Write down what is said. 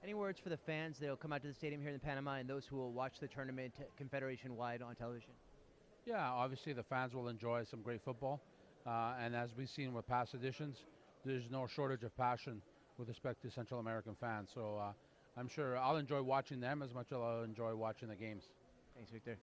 Any words for the fans that will come out to the stadium here in Panama and those who will watch the tournament confederation-wide on television? Yeah, obviously the fans will enjoy some great football. And as we've seen with past editions, there's no shortage of passion with respect to Central American fans. So I'm sure I'll enjoy watching them as much as I'll enjoy watching the games. Thanks, Victor.